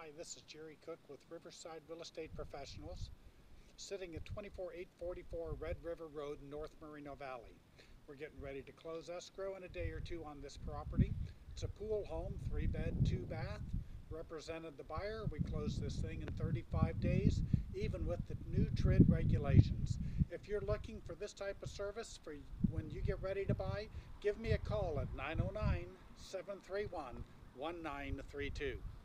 Hi, this is Jerry Cook with Riverside Real Estate Professionals, sitting at 24844 Red River Road in North Merino Valley. We're getting ready to close escrow in a day or two on this property. It's a pool home, 3-bed, 2-bath. Represented the buyer. We closed this thing in 35 days, even with the new TRID regulations. If you're looking for this type of service for when you get ready to buy, give me a call at 909-731-1932.